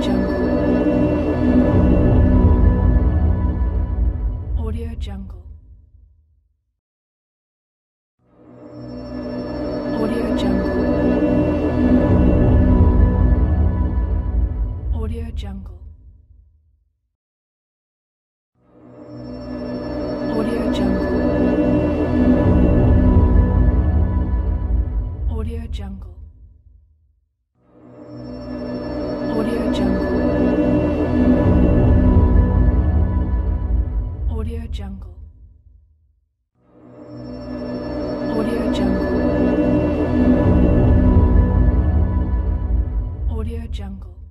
Audio Jungle. Audio Jungle. Audio Jungle. Audio Jungle. Audio Jungle. Audio Jungle. Audio Jungle. Audio Jungle. Audio Jungle.